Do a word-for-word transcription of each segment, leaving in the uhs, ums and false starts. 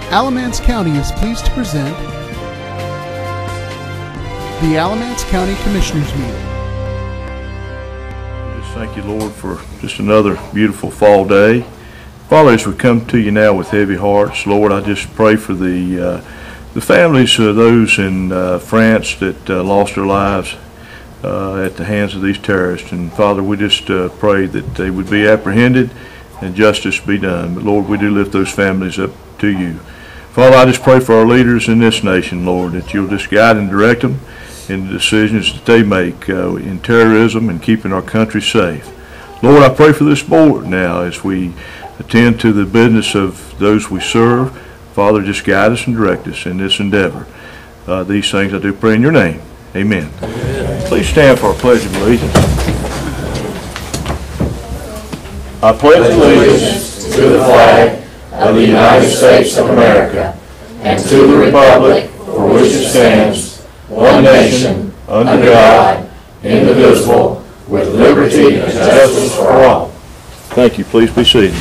Alamance County is pleased to present the Alamance County Commissioners Meeting. Just thank you, Lord, for just another beautiful fall day. Father, as we come to you now with heavy hearts, Lord, I just pray for the uh, the families of those in uh, France that uh, lost their lives uh, at the hands of these terrorists. And Father, we just uh, pray that they would be apprehended and justice be done. But Lord, we do lift those families up to you. Father, I just pray for our leaders in this nation, Lord, that you'll just guide and direct them in the decisions that they make uh, in terrorism and keeping our country safe. Lord, I pray for this board now as we attend to the business of those we serve. Father, just guide us and direct us in this endeavor. Uh, these things I do pray in your name. Amen. Amen. Please stand for our pledge of allegiance. I pledge allegiance to the flag of the United States of America and to the republic for which it stands, one nation, under God, indivisible, with liberty and justice for all. Thank you. Please be seated.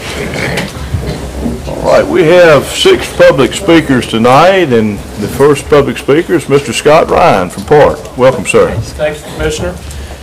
All right, we have six public speakers tonight, and the first public speaker is Mister Scott Ryan from Park. Welcome, sir. Thank you, Commissioner.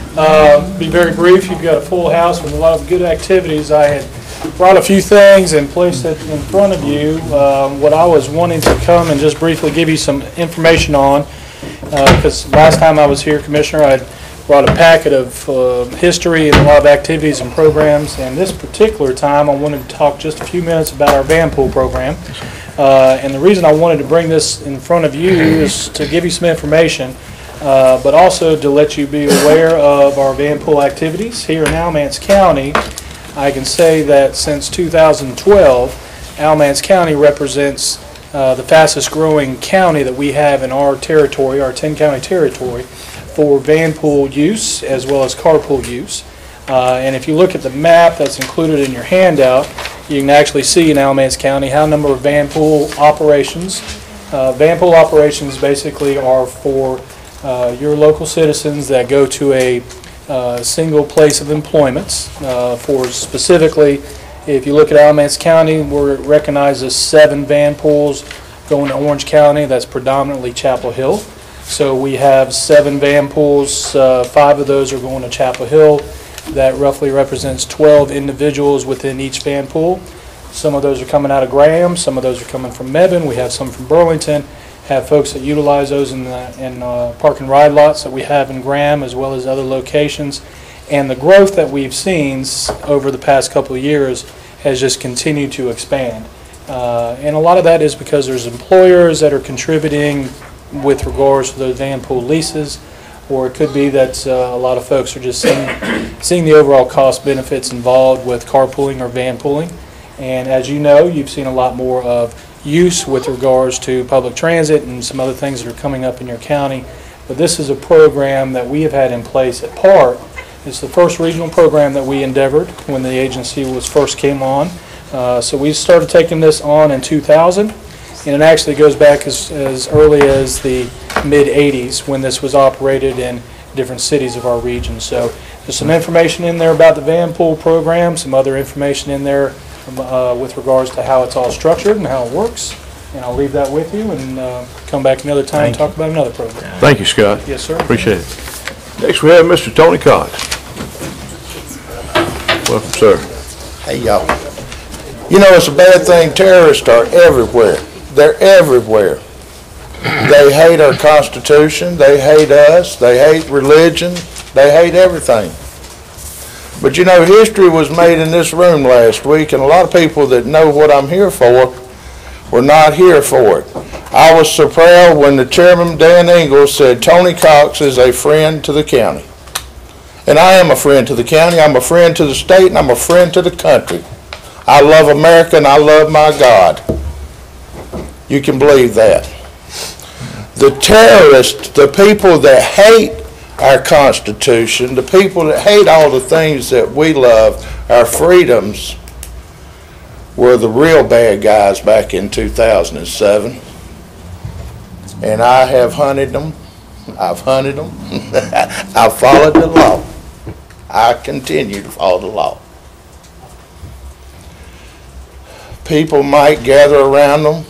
Uh, be very brief. You've got a full house with a lot of good activities. I had brought a few things and placed it in front of you. Um, what I was wanting to come and just briefly give you some information on, because uh, last time I was here, Commissioner, I brought a packet of uh, history and a lot of activities and programs, and this particular time I wanted to talk just a few minutes about our van pool program. Uh, and the reason I wanted to bring this in front of you is to give you some information, uh, but also to let you be aware of our van pool activities here in Alamance County. I can say that since two thousand twelve, Alamance County represents uh, the fastest growing county that we have in our territory, our ten county territory, for van pool use as well as carpool use. Uh, and if you look at the map that's included in your handout, you can actually see in Alamance County how number of van pool operations. Uh, van pool operations basically are for uh, your local citizens that go to a uh, single place of employment. Uh, for specifically, if you look at Alamance County, we're recognized as seven van pools going to Orange County. That's predominantly Chapel Hill. So we have seven van pools, uh, five of those are going to Chapel Hill. That roughly represents twelve individuals within each van pool. Some of those are coming out of Graham, some of those are coming from Mebane, we have some from Burlington, have folks that utilize those in, the, in uh, park and ride lots that we have in Graham as well as other locations. And the growth that we've seen over the past couple of years has just continued to expand. Uh, and a lot of that is because there's employers that are contributing with regards to those van pool leases, or it could be that uh, a lot of folks are just seeing, seeing the overall cost benefits involved with carpooling or van pooling. And as you know, you've seen a lot more of use with regards to public transit and some other things that are coming up in your county. But this is a program that we have had in place at Park. It's the first regional program that we endeavored when the agency was first came on. Uh, so we started taking this on in two thousand. And it actually goes back as, as early as the mid eighties when this was operated in different cities of our region. So there's some information in there about the van pool program, some other information in there uh, with regards to how it's all structured and how it works. And I'll leave that with you and uh, come back another time and talk about another program. Thank you, Scott. Yes, sir. Appreciate it. Next we have Mister Tony Cox. Welcome, sir. Hey, y'all. You know, it's a bad thing. Terrorists are everywhere. They're everywhere. They hate our Constitution. They hate us. They hate religion. They hate everything. But you know, history was made in this room last week, and a lot of people that know what I'm here for were not here for it. I was so proud when the chairman, Dan Ingalls, said Tony Cox is a friend to the county. And I am a friend to the county. I'm a friend to the state, and I'm a friend to the country. I love America, and I love my God. You can believe that. The terrorists, the people that hate our Constitution, the people that hate all the things that we love, our freedoms, were the real bad guys back in two thousand seven. And I have hunted them. I've hunted them. I've followed the law. I continue to follow the law. People might gather around them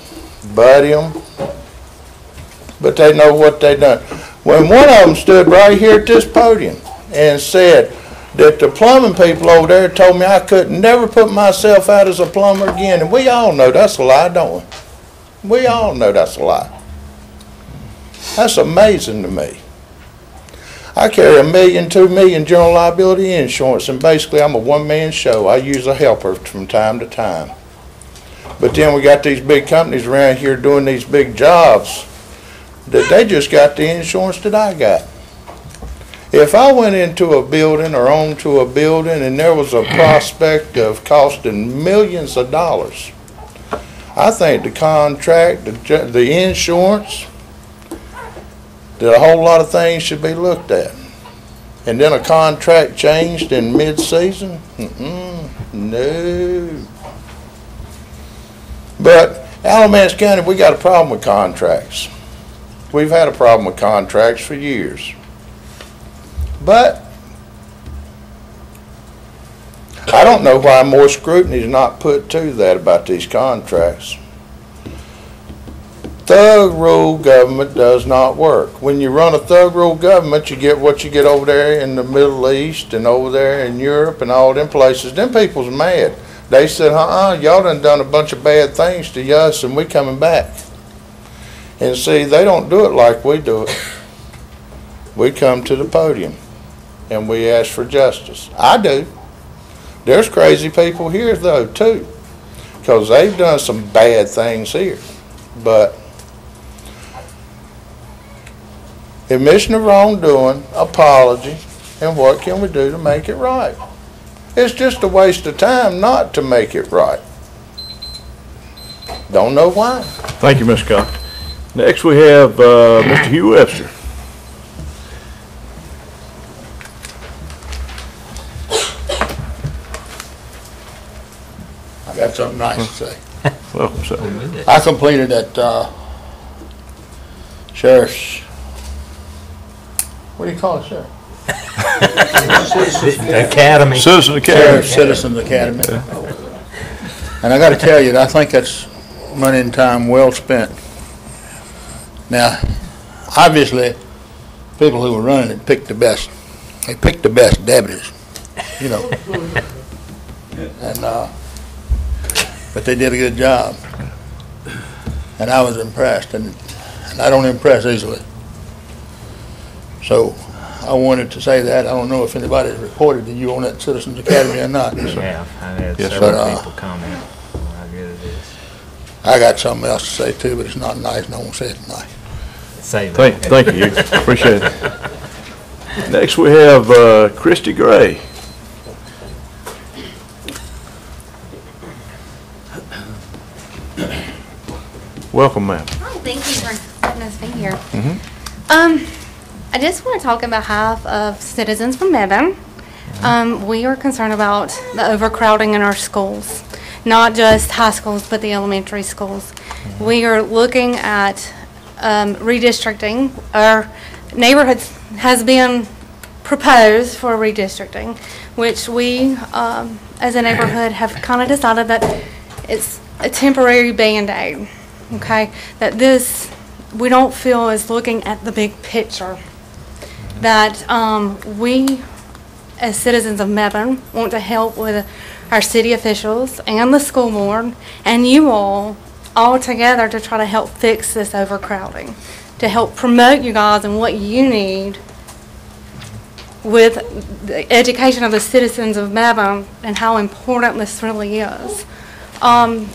buddy them, but they know what they done. When one of them stood right here at this podium and said that the plumbing people over there told me I could never put myself out as a plumber again, and we all know that's a lie, don't we? We all know that's a lie. That's amazing to me. I carry a million, two million general liability insurance, and basically I'm a one-man show. I use a helper from time to time. But then we got these big companies around here doing these big jobs that they just got the insurance that I got. If I went into a building or onto a building and there was a prospect of costing millions of dollars, I think the contract, the, the insurance, that a whole lot of things should be looked at. And then a contract changed in mid-season? Mm-mm, no. But Alamance County, we got a problem with contracts. We've had a problem with contracts for years. But I don't know why more scrutiny is not put to that about these contracts. Thug rule government does not work. When you run a thug rule government, you get what you get over there in the Middle East and over there in Europe and all them places. Them people's mad. They said, uh-uh, y'all done done a bunch of bad things to us and we coming back. And see, they don't do it like we do it. We come to the podium and we ask for justice. I do. There's crazy people here though too, because they've done some bad things here. But admission of wrongdoing, apology, and what can we do to make it right? It's just a waste of time not to make it right. Don't know why. Thank you, Mister Cox. Next we have uh, Mister Hugh Webster. I got something nice to say. Welcome, sir. I completed that uh, sheriff's, what do you call it, sir? Academy. Citizen Sheriff Academy. Citizens Academy. And I got to tell you, I think that's money and time well spent. Now, obviously, people who were running it picked the best. They picked the best deputies, you know. And uh, but they did a good job, and I was impressed. And, and I don't impress easily. So I wanted to say that. I don't know if anybody's reported to you on that Citizens Academy or not. Yeah, I've had Yes, several but, uh, people comment on how good it is. I got something else to say too, but it's not nice, and I won't say it tonight. Save Thank, it. thank you, Hugh. Appreciate it. Next we have uh, Christy Gray. Welcome, ma'am. Hi, thank you for letting us be here. Um, I just want to talk on behalf of citizens from Mebane. Um, we are concerned about the overcrowding in our schools, not just high schools, but the elementary schools. We are looking at um, redistricting. Our neighborhood has been proposed for redistricting, which we, um, as a neighborhood, have kind of decided that it's a temporary Band-Aid. Okay, that this, we don't feel is looking at the big picture. That um, we, as citizens of Mebane, want to help with our city officials and the school board and you all, all together to try to help fix this overcrowding, to help promote you guys and what you need with the education of the citizens of Mebane and how important this really is. Um,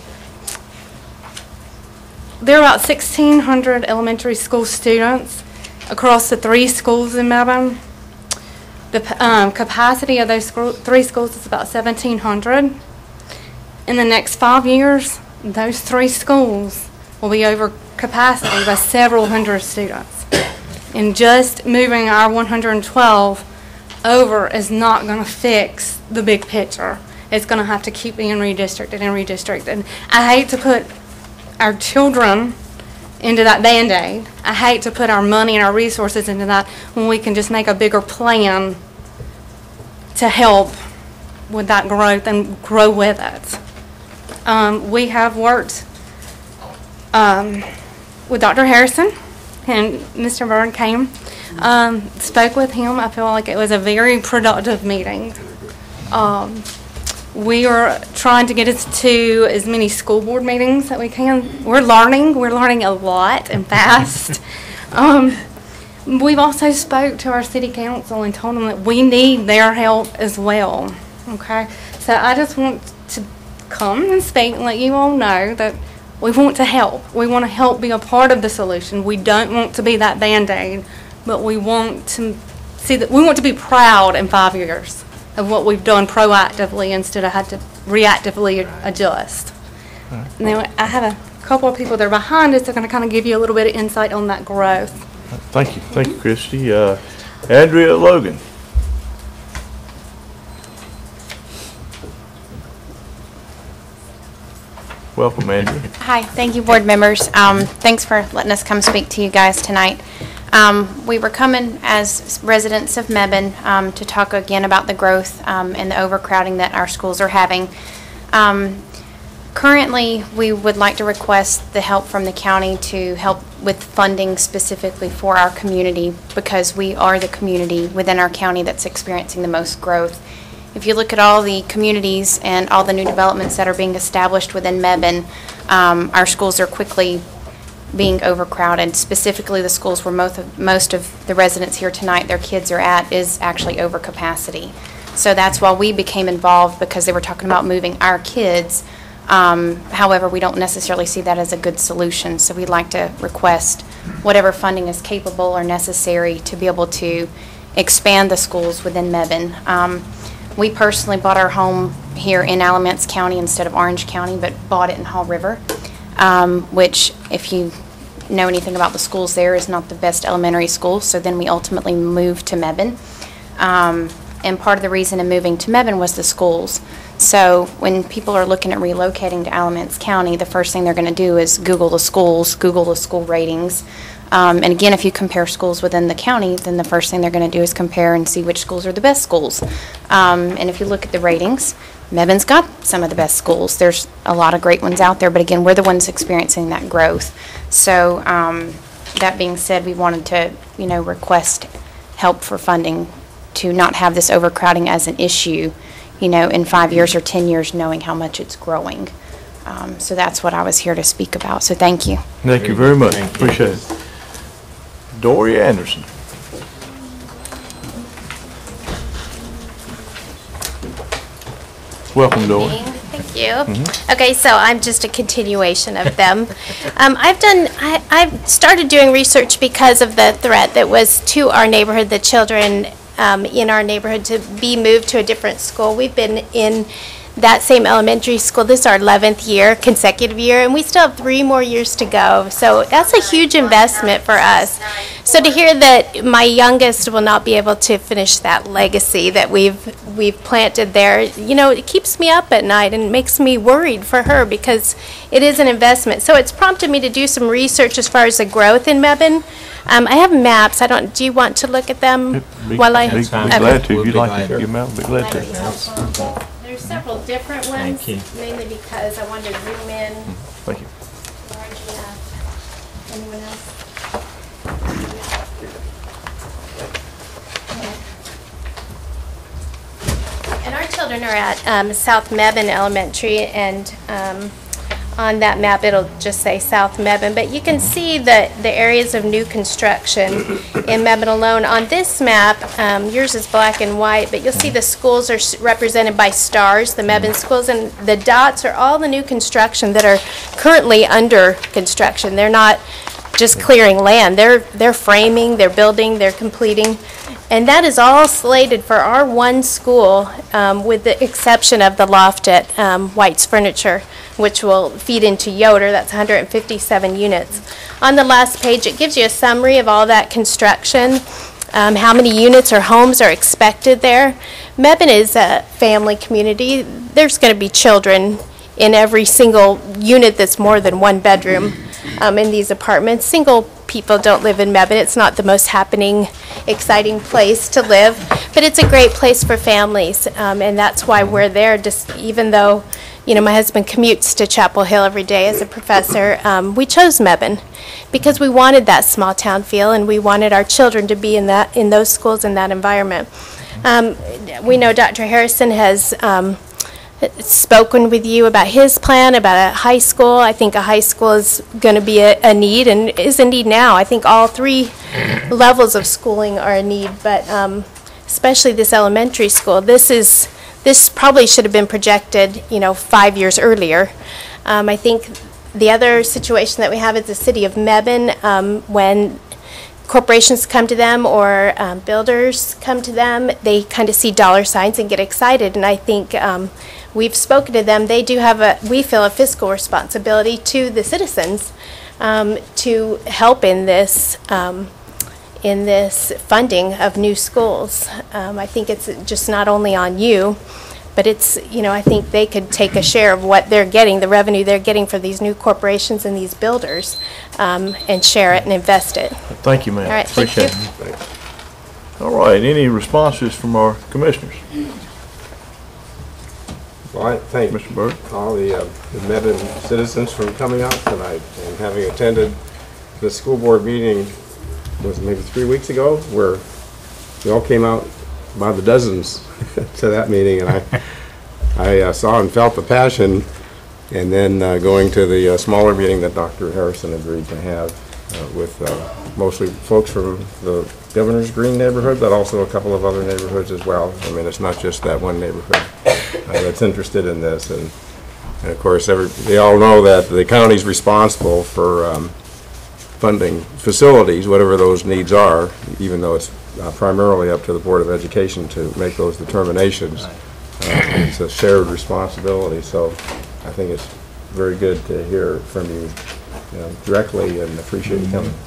There are about sixteen hundred elementary school students across the three schools in Mebane. The um, capacity of those school, three schools is about seventeen hundred. In the next five years, those three schools will be over capacity by several hundred students. And just moving our one hundred twelve over is not going to fix the big picture. It's going to have to keep being redistricted and redistricted. I hate to put our children into that Band-Aid. I hate to put our money and our resources into that when we can just make a bigger plan to help with that growth and grow with it. Um, we have worked um, with Doctor Harrison, and Mister Byrd came, um, spoke with him. I feel like it was a very productive meeting. Um, we are trying to get us to as many school board meetings that we can. We're learning. We're learning a lot and fast. um, we've also spoke to our city council and told them that we need their help as well. Okay, so I just want to come and speak and let you all know that we want to help. We want to help be a part of the solution. We don't want to be that Band-Aid, but we want to see that we want to be proud in five years of what we've done proactively instead of had to reactively adjust. Now, I have a couple of people that are behind us that are going to kind of give you a little bit of insight on that growth. Thank you. Thank you, Christy. Uh, Andrea Logan. Welcome, Andrea. Hi, thank you, board members. Um, thanks for letting us come speak to you guys tonight. Um, we were coming as residents of Mebane um, to talk again about the growth um, and the overcrowding that our schools are having. Um, currently, we would like to request the help from the county to help with funding specifically for our community, because we are the community within our county that's experiencing the most growth. If you look at all the communities and all the new developments that are being established within Mebane, um, our schools are quickly being overcrowded. Specifically, the schools where most of, most of the residents here tonight, their kids are at, is actually over capacity. So that's why we became involved, because they were talking about moving our kids. Um, however, we don't necessarily see that as a good solution. So we'd like to request whatever funding is capable or necessary to be able to expand the schools within Mebane. Um, We personally bought our home here in Alamance County instead of Orange County, but bought it in Hall River, um, which, if you know anything about the schools there, is not the best elementary school. So then we ultimately moved to Mebane. Um, and part of the reason in moving to Mebane was the schools. So when people are looking at relocating to Alamance County, the first thing they're going to do is Google the schools, Google the school ratings. Um, and again, if you compare schools within the county, then the first thing they're going to do is compare and see which schools are the best schools. Um, and if you look at the ratings, Mebane's got some of the best schools. There's a lot of great ones out there, but again, we're the ones experiencing that growth. So um, that being said, we wanted to, you know, request help for funding to not have this overcrowding as an issue, you know, in five years or ten years, knowing how much it's growing. Um, so that's what I was here to speak about. So thank you. Thank you very much. Appreciate it. Dory Anderson. Welcome, Dory. Thank you. Mm-hmm. Okay, so I'm just a continuation of them. um, I've done, I, I've started doing research because of the threat that was to our neighborhood, the children um, in our neighborhood, to be moved to a different school. We've been in that same elementary school. This is our eleventh year, consecutive year, and we still have three more years to go. So that's a huge investment for us. So to hear that my youngest will not be able to finish that legacy that we've we've planted there, you know, it keeps me up at night and makes me worried for her, because it is an investment. So it's prompted me to do some research as far as the growth in Mebane. Um, I have maps. I don't. Do you want to look at them Be, while I? Be, be okay. glad to. If We'll you'd be like glad to to. give them out, be glad to. There's several different ones, Thank you. mainly because I wanted to zoom in Thank you. large enough. Anyone else? And our children are at um, South Mebane Elementary, and um, on that map it'll just say South Mebane, but you can see the, the areas of new construction in Mebane alone. On this map, um, yours is black and white, but you'll see the schools are s- represented by stars, the Mebane schools, and the dots are all the new construction that are currently under construction. They're not just clearing land. They're, they're framing, they're building, they're completing. And that is all slated for our one school, um, with the exception of the loft at um, White's Furniture, which will feed into Yoder. That's one hundred fifty-seven units. On the last page, it gives you a summary of all that construction, um, how many units or homes are expected there. Mebane is a family community. There's going to be children in every single unit that's more than one bedroom um, in these apartments. Single people don't live in Mebane. It's not the most happening, exciting place to live, but it's a great place for families, um, and that's why we're there, just even though you know, my husband commutes to Chapel Hill every day as a professor. Um, we chose Mebane because we wanted that small town feel, and we wanted our children to be in that in those schools, in that environment. Um, we know Doctor Harrison has um, spoken with you about his plan about a high school. I think a high school is going to be a, a need, and is a need now. I think all three levels of schooling are a need, but um, especially this elementary school. This is this probably should have been projected, you know, five years earlier. Um, I think the other situation that we have is the city of Mebane. Um, when corporations come to them or um, builders come to them, they kind of see dollar signs and get excited. And I think um, we've spoken to them. They do have a, we feel, a fiscal responsibility to the citizens um, to help in this, um, in this funding of new schools. Um, I think it's just not only on you, but it's, you know, I think they could take a share of what they're getting, the revenue they're getting for these new corporations and these builders, um, and share it and invest it. Thank you, ma'am. All right, thank Appreciate you. it. All right, any responses from our commissioners? Well, I thank Mister Burke. all the, uh, the Mebane citizens for coming out tonight and having attended the school board meeting, was it maybe three weeks ago, where we all came out by the dozens to that meeting, and I, I uh, saw and felt the passion, and then uh, going to the uh, smaller meeting that Doctor Harrison agreed to have uh, with uh, mostly folks from the Governor's Green neighborhood, but also a couple of other neighborhoods as well. I mean, it's not just that one neighborhood uh, that's interested in this, and, and of course, every, they all know that the county's responsible for um, funding facilities, whatever those needs are, even though it's uh, primarily up to the Board of Education to make those determinations. Uh, it's a shared responsibility, so I think it's very good to hear from you, you know, directly, and appreciate you coming.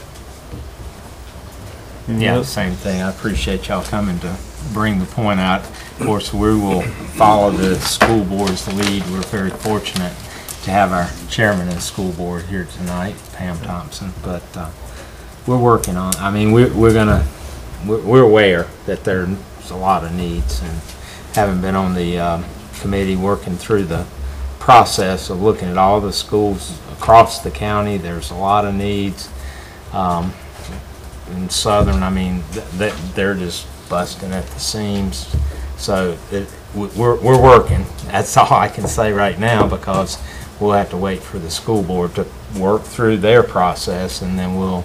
Yeah, same thing. I appreciate y'all coming to bring the point out. Of course, we will follow the school board's lead. We're very fortunate to have our chairman of the school board here tonight, Pam Thompson, but uh, we're working on, I mean, we're, we're gonna, we're, we're aware that there's a lot of needs, and having been on the um, committee working through the process of looking at all the schools across the county, there's a lot of needs. Um, in Southern, I mean, th th they're just busting at the seams. So it, we're, we're working. That's all I can say right now, because we'll have to wait for the school board to work through their process, and then we'll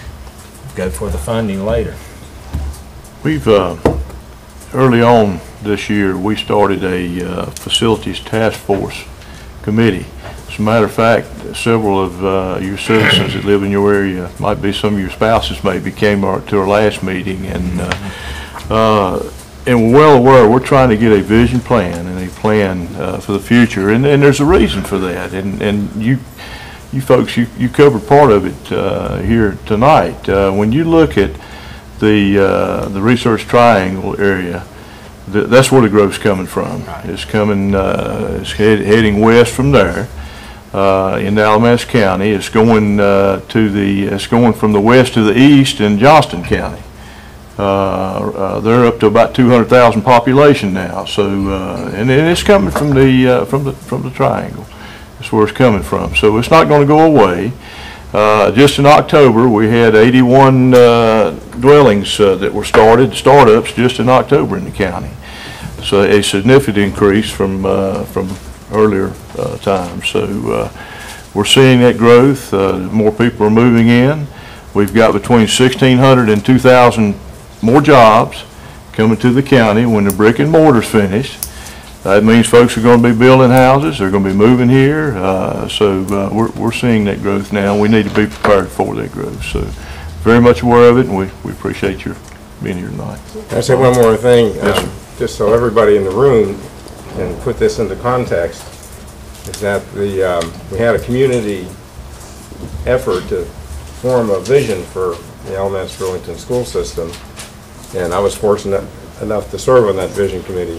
go for the funding later. We've, uh, early on this year, we started a uh, facilities task force committee. As a matter of fact, several of uh, your citizens that live in your area, might be some of your spouses maybe, came our, to our last meeting, and uh, uh, and we're well aware we're trying to get a vision plan and a plan uh, for the future, and, and there's a reason for that, and and you you folks, you, you covered part of it uh, here tonight. Uh, when you look at the uh, the Research Triangle area, th that's where the growth's coming from. Right. It's coming, uh, it's head, heading west from there uh, in Alamance County. It's going uh, to the, it's going from the west to the east in Johnston County. Uh, uh, they're up to about two hundred thousand population now. So, uh, and, and it's coming from the uh, from the from the Triangle. That's where it's coming from. So it's not going to go away. Uh, just in October, we had eighty-one uh, dwellings uh, that were started, startups, just in October in the county. So a significant increase from uh, from earlier uh, times. So uh, we're seeing that growth. Uh, more people are moving in. We've got between sixteen hundred and two thousand more jobs coming to the county when the brick and mortar's finished. That means folks are going to be building houses, they're going to be moving here, uh, so uh, we're, we're seeing that growth now. We need to be prepared for that growth. So very much aware of it, and we, we appreciate your being here tonight. Can I say one more thing? Yes, um, just so everybody in the room can put this into context, is that the um, we had a community effort to form a vision for the Alamance Burlington school system, and I was fortunate enough to serve on that vision committee.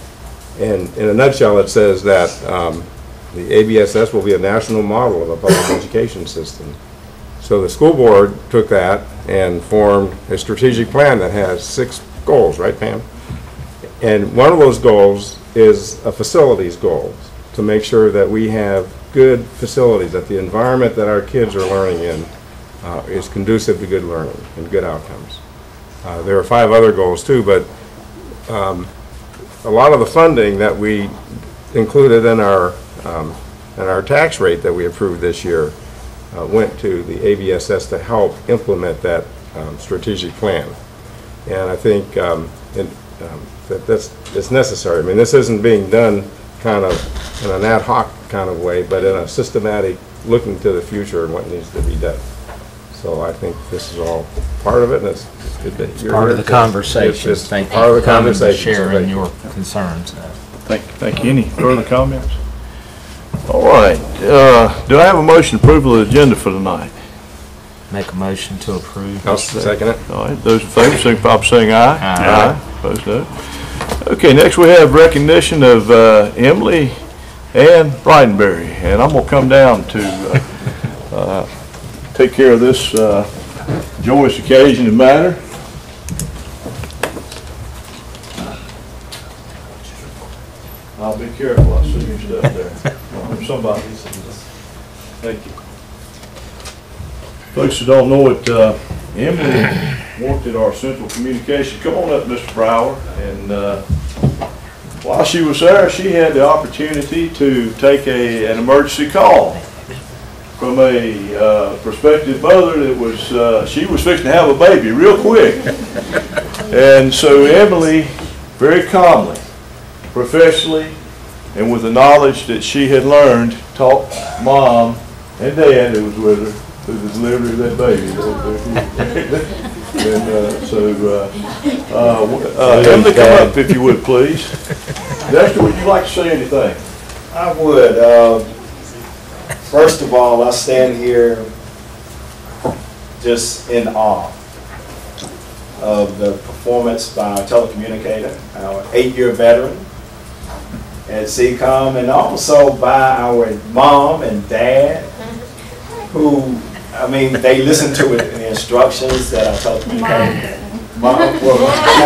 And in a nutshell, it says that um, the A B S S will be a national model of a public education system. So the school board took that and formed a strategic plan that has six goals, right, Pam? And one of those goals is a facilities goal, to make sure that we have good facilities, that the environment that our kids are learning in uh, is conducive to good learning and good outcomes. Uh, there are five other goals too, but um, a lot of the funding that we included in our um, in our tax rate that we approved this year uh, went to the A V S S to help implement that um, strategic plan. And I think um, it, um, that that's it's necessary. I mean, this isn't being done kind of in an ad hoc kind of way, but in a systematic looking to the future and what needs to be done. So I think this is all part of it, and it's, it's good that you're Part here of the to- conversation. It's, it's Thank part you of the for coming and conversation. so sharing thank you. your concerns. Thank, thank you. Any further comments? All right. Uh, do I have a motion to approval of the agenda for tonight? Make a motion to approve. I'll second it. All right. Those in favor, signify by saying aye. Aye. Opposed, no. Okay. Next, we have recognition of uh, Emily Ann Bridenberry, and I'm gonna come down to uh, uh, take care of this uh, joyous occasion and matter. I'll be careful. I see your stuff there. Oh, somebody. Thank you. Folks who don't know it, uh, Emily worked at our central communication. Come on up, Mister Brower. And uh, while she was there, she had the opportunity to take a, an emergency call from a uh, prospective mother that was, uh, she was fixing to have a baby real quick. And so Emily, very calmly, professionally, and with the knowledge that she had learned, taught mom and dad that was with her through the delivery of that baby. And uh, so, uh, uh, uh, Emily, come up if you would, please. Dexter, would you like to say anything? I would. Uh, first of all, I stand here just in awe of the performance by our telecommunicator, our eight-year veteran at C COM, and also by our mom and dad, who, I mean, they listen to it in the instructions that our telecommunicator. Mom, well,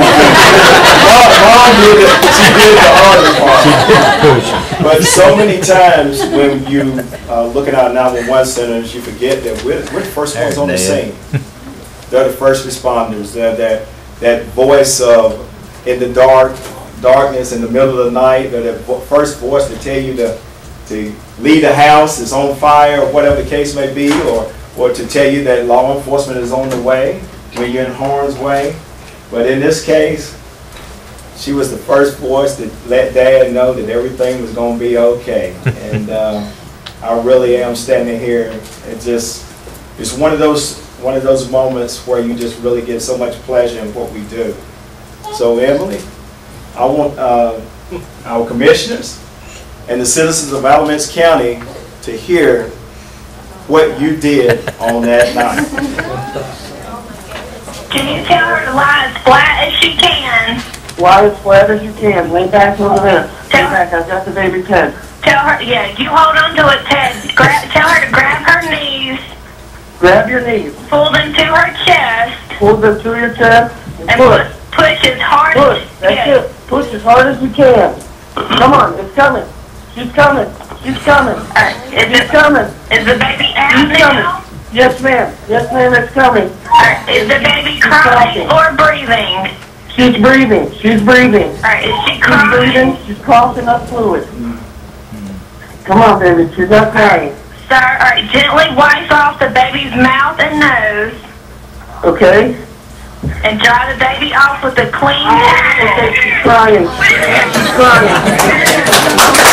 mom did it. She did the hardest part. But so many times when you uh, look at our nine one one centers, you forget that we're, we're the first ones on the scene. They're the first responders. They're that that voice of in the dark, darkness in the middle of the night. They're that vo first voice to tell you to to leave the house, it's on fire, or whatever the case may be, or or to tell you that law enforcement is on the way when you're in harm's way. But in this case, she was the first voice to let Dad know that everything was going to be okay. And uh, I really am standing here. It just, it's one of those one of those moments where you just really get so much pleasure in what we do. So Emily, I want uh, our commissioners and the citizens of Alamance County to hear what you did on that night. Can you tell her to lie as flat as she can? Lie as flat as you can. Lay back a little bit. Lay Tell back. I've got the baby's head. Tell her, yeah, you hold on to its head. Gra tell her to grab her knees. Grab your knees. Pull them to her chest. Pull them to your chest. And, And push. pu push as hard Push. as That's yeah. it. Push as hard as you can. Come on. It's coming. She's coming. She's coming. Right. Is She's it, coming. is the baby out She's now? coming. Yes, ma'am. Yes, ma'am. It's coming. Right. Is the baby crying or breathing? She's breathing. She's breathing. Right. Is she She's crying? breathing. She's coughing up fluid. Come on, baby. She's not crying. Sir, all right, gently wipe off the baby's mouth and nose. Okay? And dry the baby off with a clean Okay, towel. she's crying. She's crying.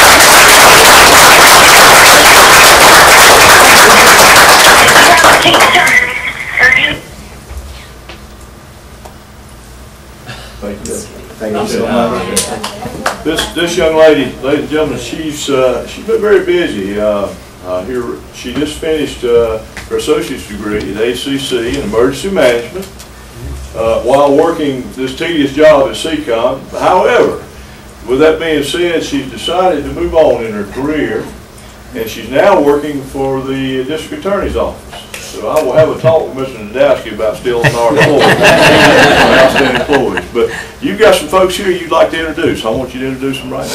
Thank you. Thank you so much. This this young lady, ladies and gentlemen, she's uh, she's been very busy. Uh, uh, here, she just finished uh, her associate's degree at A C C in emergency management uh, while working this tedious job at C COM. However, with that being said, she's decided to move on in her career, and she's now working for the district attorney's office. So I will have a talk with Mister Nadowski about still on our employees, outstanding employees. But you've got some folks here you'd like to introduce. I want you to introduce them right now.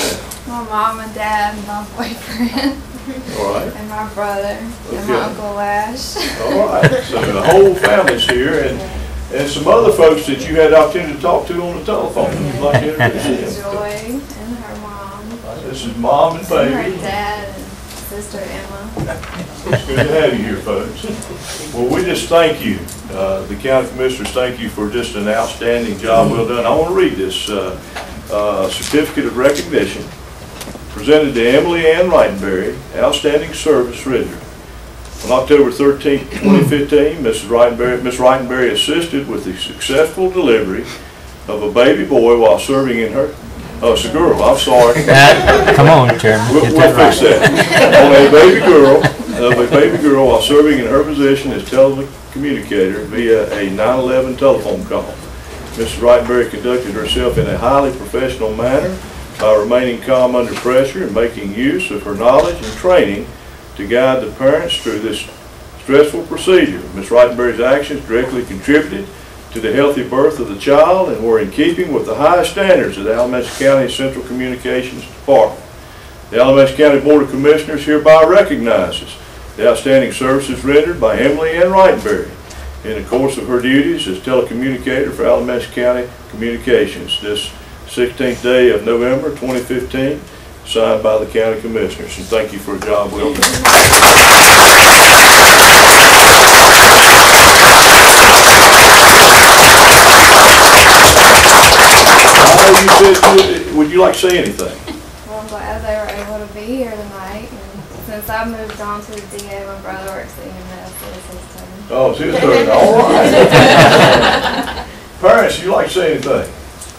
My mom and dad and my boyfriend. All right. And my brother Okay. and my Uncle Ash. All right, so the whole family's here, and, and some other folks that you had the opportunity to talk to on the telephone. You'd like to introduce them? Joy and her mom. This is Mom and And baby. her dad and sister Emma. It's good to have you here, folks. Well, we just thank you. Uh, the county commissioners thank you for just an outstanding job well done. I want to read this uh, uh, certificate of recognition presented to Emily Ann Reitenberry, outstanding service rendered. On October thirteenth, twenty fifteen, Missus Reitenberry, Miss Reitenberry assisted with the successful delivery of a baby boy while serving in her, oh, it's a girl, I'm sorry. Come on, Chairman. We'll, Get we'll that fix right. that. On a baby girl, of a baby girl while serving in her position as telecommunicator via a nine eleven telephone call. Missus Reitenberry conducted herself in a highly professional manner by remaining calm under pressure and making use of her knowledge and training to guide the parents through this stressful procedure. Miz Reitenberry's actions directly contributed to the healthy birth of the child and were in keeping with the highest standards of the Alamance County Central Communications Department. The Alamance County Board of Commissioners hereby recognizes the outstanding services rendered by Emily Ann Reitenberry in the course of her duties as telecommunicator for Alamance County Communications this sixteenth day of November twenty fifteen, signed by the county commissioners. And thank you for a job well done. I know you said, would you like to say anything? Well, I'm glad they were able to be here tonight. And since I moved on to the D A, my brother works at E M S, so it's his turn. Oh, it's his turn. All right. Parents, you like to say anything?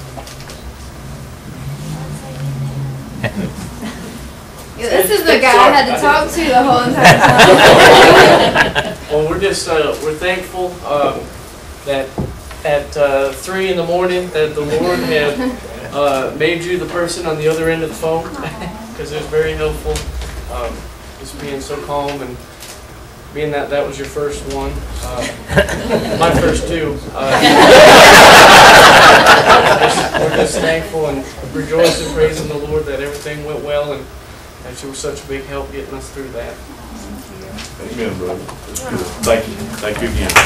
Yeah, this is the guy I had to talk to the whole entire time. Well, we're just, uh, we're thankful, um, that at, uh, three in the morning that the Lord had, uh, made you the person on the other end of the phone, because it was very helpful, um, just being so calm and being that that was your first one, uh, my first two. Uh, we're just thankful and rejoice and praising the Lord that everything went well and that you were such a big help getting us through that. Amen, brother. That's good. Thank you. Thank you again.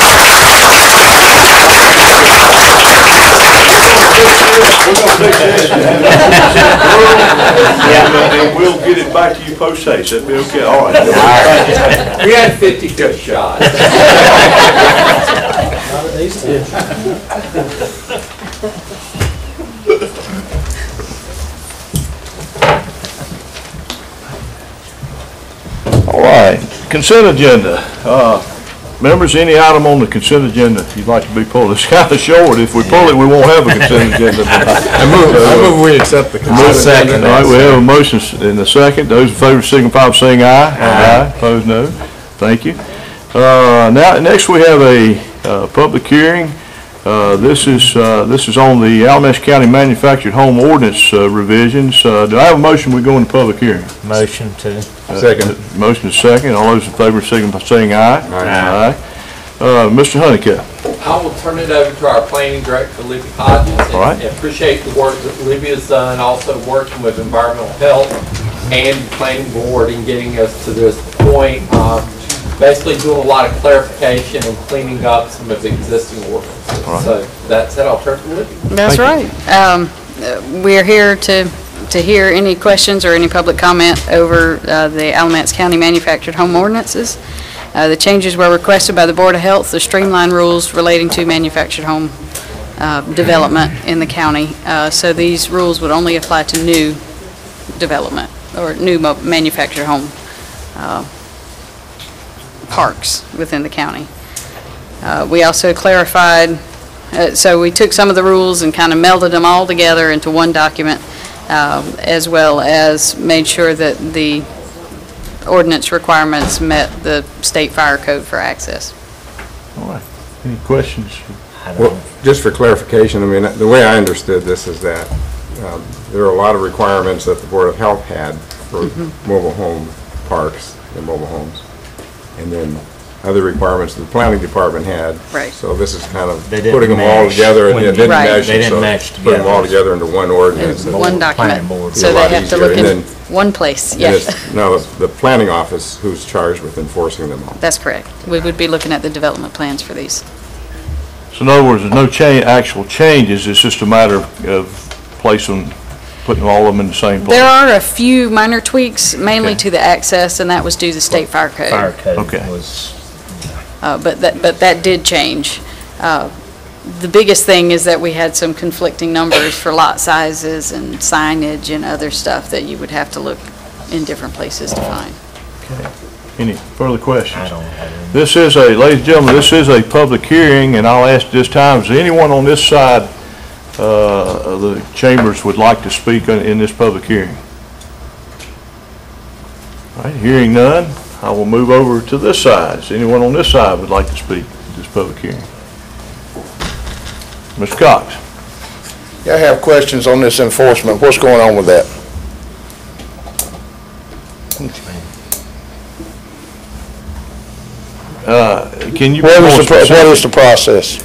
We're going to take this and and we'll get it back to you post haste. That'd be okay. All right. We had fifty good shots. All right. Consent agenda. Uh, Members, any item on the consent agenda you'd like to be pulled? It's kind of short. If we pull it, we won't have a consent agenda. I move, I move we accept the consent agenda. All right, we have a motion in a second. Those in favor signify by saying aye. Aye. Opposed, no. Thank you. Uh, now, next we have a uh, public hearing. Uh, this is uh, this is on the Alamance County Manufactured Home Ordinance uh, revisions. Uh, do I have a motion? We go into public hearing. Motion to. Uh, second. Motion is second. All those in favor signify by saying aye. Aye. Aye. Uh, Mister Honeycutt. I will turn it over to our planning director, Libby Hodges. And All right. appreciate the work that Libby has done, also working with environmental health and the planning board in getting us to this point. Um, basically doing a lot of clarification and cleaning up some of the existing ordinances. Right. So that said, I'll turn to Libby. That's Thank right. Um, uh, We're here to, to hear any questions or any public comment over uh, the Alamance County Manufactured Home Ordinances. Uh, The changes were requested by the Board of Health to streamline rules relating to manufactured home uh, development in the county. Uh, So these rules would only apply to new development or new mo- manufactured home uh, parks within the county. Uh, We also clarified, uh, so we took some of the rules and kind of melded them all together into one document, um, as well as made sure that the ordinance requirements met the state fire code for access. All right. Any questions? Well, just for clarification, I mean, the way I understood this is that um, there are a lot of requirements that the Board of Health had for Mhm. mobile home parks and mobile homes. And then other requirements the planning department had. Right. So this is kind of They didn't putting them all mesh together, and when it you- didn't Right. mesh. They didn't so mesh Put them all together. together into one ordinance. And and one it'll Planning document, board. be so a lot they have to easier. look And in then- one place, and yeah. it's now the planning office who's charged with enforcing them all. That's correct. We would be looking at the development plans for these. So in other words, there's no cha, actual changes, it's just a matter of placing, putting all of them in the same place? There are a few minor tweaks, mainly Okay. to the access, and that was due to state fire code. Fire code Okay. was, Uh, But that, but that did change. Uh, The biggest thing is that we had some conflicting numbers for lot sizes and signage and other stuff that you would have to look in different places to find. Okay. Any further questions? I don't have any. This is a, ladies and gentlemen, this is a public hearing, and I'll ask this time, is there anyone on this side uh, of the chambers would like to speak in in this public hearing? All right, hearing none, I will move over to this side. Is anyone on this side would like to speak in this public hearing? Mister Cox? Yeah, I have questions on this enforcement. What's going on with that? Uh, Can you be What more is the, pro- what specific? is the process?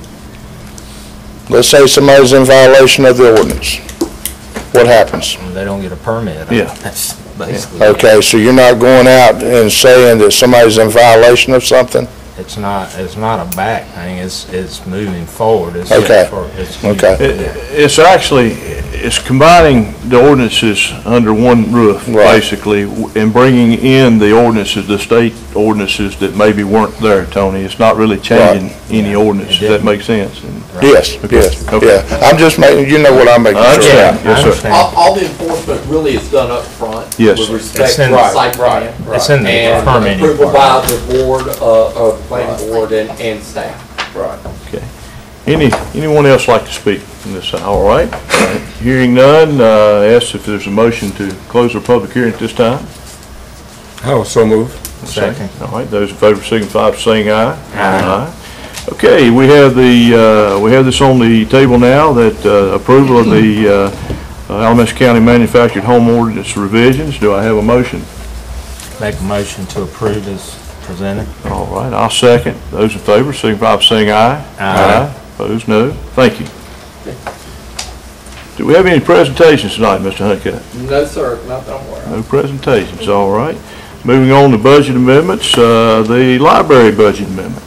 Let's say somebody's in violation of the ordinance. What happens? They don't get a permit. Yeah. That's basically. Okay, so you're not going out and saying that somebody's in violation of something? It's not, it's not a back thing, it's, it's moving forward. It's Okay. for- it's- Okay. It- It's actually, it's combining the ordinances under one roof, Right. basically, w- and bringing in the ordinances, the state ordinances that maybe weren't there, Tony. It's not really changing any ordinance. Does that make sense? And- Yes, yes, Okay. yeah. I'm just making, you know what I'm making I sure understand. of. Yes, I sir. understand. All, all the enforcement really is done up front. Yes. With It's respect in- to Right, site plan. It's in the And permitting approval part. by the board, uh, of planning board and, and staff. Right. Okay. Any, anyone else like to speak on this side? All right. Hearing none, uh, ask if there's a motion to close the public hearing at this time. Oh, so move. Second. All right, those in favor signify by saying aye. Aye. Okay, we have the, uh, we have this on the table now, that uh, approval of the uh, uh, Alamance County Manufactured Home Ordinance revisions. Do I have a motion? Make a motion to approve as presented. All right, I'll second. Those in favor signify by saying aye. Aye. Opposed, no. Thank you. Do we have any presentations tonight, Mister Huncutt? No, sir, not that I'm aware of. No presentations, all right. Moving on to budget amendments, uh, the library budget amendment.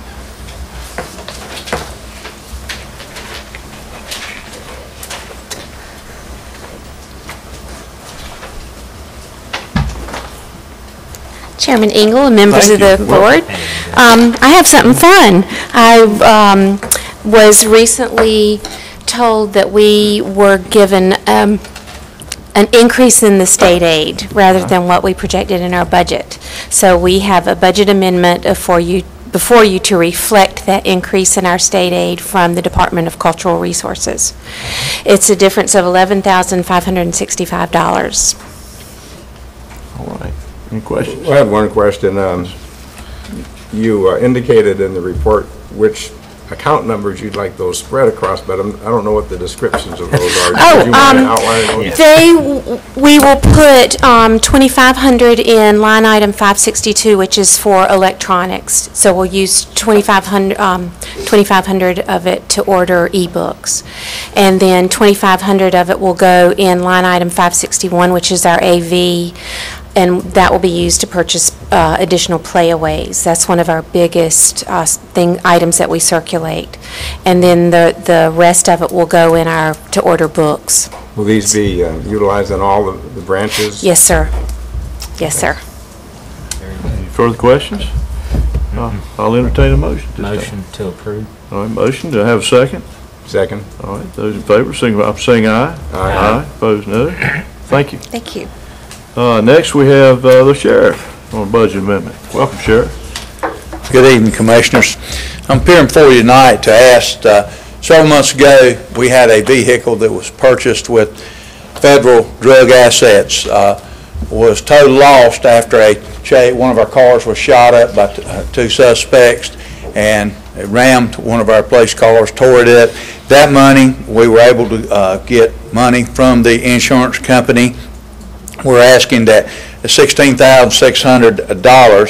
Chairman Engel and members of Thank the you. board. Um, I have something fun. I um, was recently told that we were given um, an increase in the state aid rather than what we projected in our budget. So we have a budget amendment for you, before you to reflect that increase in our state aid from the Department of Cultural Resources. It's a difference of eleven thousand five hundred sixty-five dollars. All right. Any questions? I had one question. Um, You uh, indicated in the report which account numbers you'd like those spread across, but I'm- I don't know what the descriptions of those are. Oh, Did you want to um, outline those? They, we will put um, twenty-five hundred in line item five sixty-two, which is for electronics. So we'll use twenty-five hundred, um, twenty-five hundred of it to order ebooks. And then twenty-five hundred of it will go in line item five sixty-one, which is our A V, and that will be used to purchase uh, additional playaways. That's one of our biggest uh, thing, items that we circulate. And then the, the rest of it will go in our, to order books. Will these be uh, utilized in all the the branches? Yes, sir. Yes, sir. Any further questions? Uh, I'll entertain a motion. this time. Motion to approve. All right, motion. Do I have a second? Second. All right, those in favor signify by saying aye. Aye. Opposed, no. Thank you. Thank you. Uh, Next, we have uh, the sheriff on a budget amendment. Welcome, Sheriff. Good evening, Commissioners. I'm appearing before you tonight to ask, uh, several months ago, we had a vehicle that was purchased with federal drug assets, uh, was total lost after a cha- one of our cars was shot up by t- uh, two suspects, and it rammed one of our police cars, tore it up. That money, we were able to uh, get money from the insurance company. We're asking that sixteen thousand six hundred dollars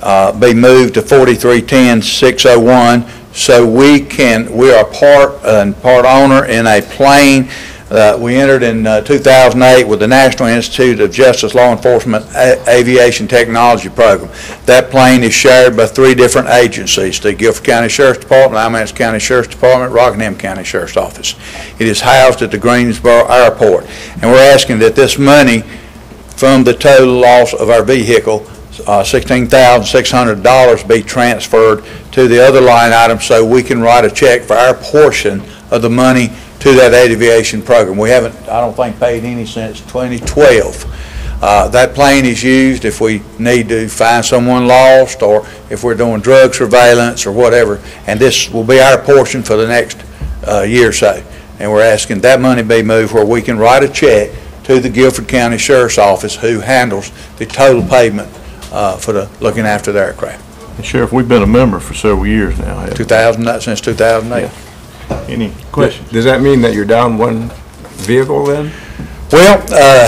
uh, be moved to forty-three ten six oh one, so we can, we are part and part owner in a plane uh, we entered in uh, two thousand eight with the National Institute of Justice Law Enforcement A Aviation Technology Program. That plane is shared by three different agencies: the Guilford County Sheriff's Department, Alamance County Sheriff's Department, Rockingham County Sheriff's Office. It is housed at the Greensboro Airport, and we're asking that this money from the total loss of our vehicle, uh, sixteen thousand six hundred dollars, be transferred to the other line item so we can write a check for our portion of the money to that aviation program. We haven't, I don't think, paid any since twenty twelve. Uh, that plane is used if we need to find someone lost or if we're doing drug surveillance or whatever, and this will be our portion for the next uh, year or so. And we're asking that money be moved where we can write a check to the Guilford County Sheriff's Office, who handles the total payment uh, for the looking after the aircraft. And Sheriff, we've been a member for several years now. two thousand, since two thousand eight. Yeah. Any questions? Does that mean that you're down one vehicle then? Well, uh,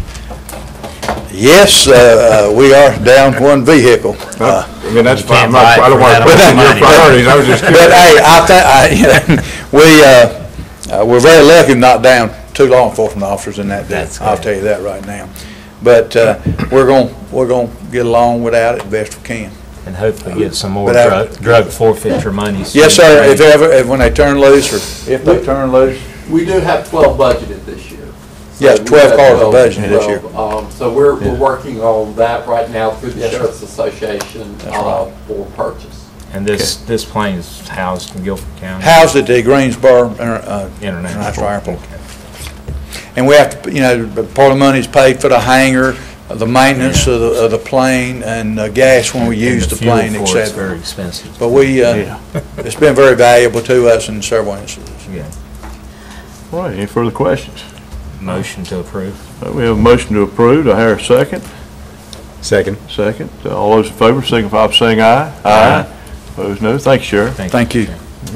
yes, uh, we are down one vehicle. Uh, I mean, that's fine. I'm not, I don't want to put that in your priorities. I was just curious. But hey, I think, I, you know, we, uh, uh, we're very lucky not down two law enforcement officers in that day. I'll tell you that right now. But uh, we're going we're going to get along without it best we can. And hopefully get some more But I- drug, drug forfeiture money. Yes, sir. If ever, if, when they turn loose, or if they turn loose. We do have twelve budgeted this year. So Yes, we twelve have cars are twelve budgeted this year. twelve. Um, so we're, Yeah. we're working on that right now through the Yes, sir. Sheriff's Association, That's uh, right. for purchase. And this, this plane is housed in Guilford County. Housed at the Greensboro uh, International International Airport. Okay. And we have to, you know, part of the money is paid for the hangar, uh, the maintenance of the, of the plane, and uh, gas when we use And the fuel plane, for et it's cetera. very expensive. But we, uh, Yeah. it's been very valuable to us in several instances. Yeah. All right, any further questions? Motion to approve. Uh, We have a motion to approve. Do I hear a second? Second. Second. Uh, All those in favor signify by saying aye. Aye. Opposed, no. Thank you, Sheriff. Thank you.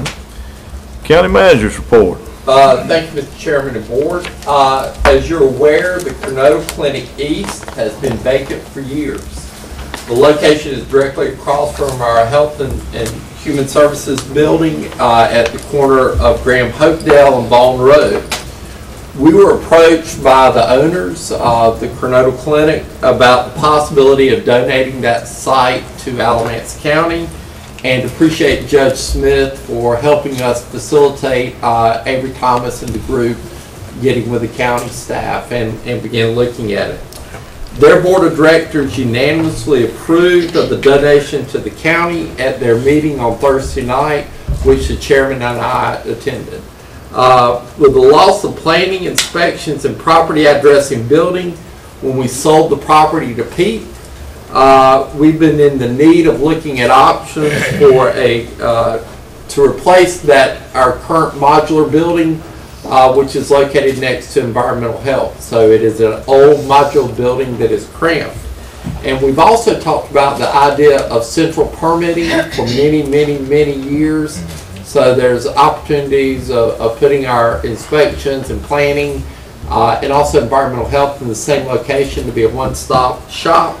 County Manager's report. Uh, Thank you, Mister Chairman and Board. Uh, As you're aware, the Coronado Clinic East has been vacant for years. The location is directly across from our Health and and Human Services building uh, at the corner of Graham Hopedale and Vaughn Road. We were approached by the owners of the Coronado Clinic about the possibility of donating that site to Alamance County, and appreciate Judge Smith for helping us facilitate uh, Avery Thomas and the group getting with the county staff and, and begin looking at it. Their board of directors unanimously approved of the donation to the county at their meeting on Thursday night, which the chairman and I attended. Uh, with the loss of planning, inspections, and property addressing building, when we sold the property to Pete, Uh, we've been in the need of looking at options for a, uh, to replace that, our current modular building, uh, which is located next to environmental health. So it is an old modular building that is cramped. And we've also talked about the idea of central permitting for many, many, many years. So there's opportunities of, of putting our inspections and planning, uh, and also environmental health in the same location to be a one-stop shop.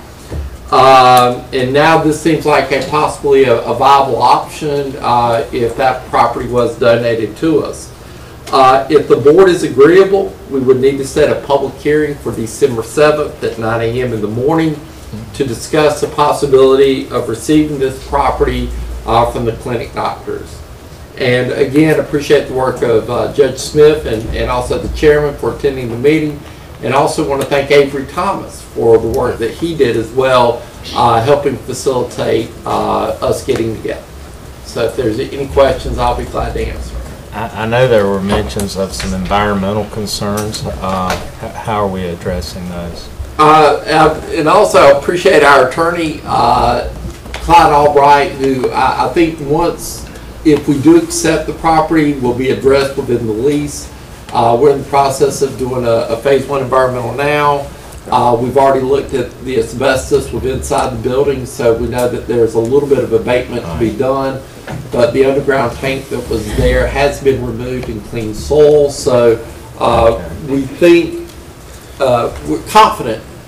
Um, and now this seems like a possibly a, a viable option uh, if that property was donated to us. Uh, if the board is agreeable, we would need to set a public hearing for December seventh at nine A M in the morning to discuss the possibility of receiving this property uh, from the clinic doctors. And again, appreciate the work of uh, Judge Smith and, and also the chairman for attending the meeting. And also want to thank Avery Thomas for the work that he did as well, uh, helping facilitate uh, us getting together. So if there's any questions, I'll be glad to answer. I, I know there were mentions of some environmental concerns. Uh, h- how are we addressing those? Uh, and also appreciate our attorney, uh, Clyde Albright, who I, I think once, if we do accept the property, will be addressed within the lease. Uh, we're in the process of doing a, a phase one environmental now. Uh, we've already looked at the asbestos within inside the building, so we know that there's a little bit of abatement to be done. But the underground tank that was there has been removed and clean soil, so uh, we think, uh, we're confident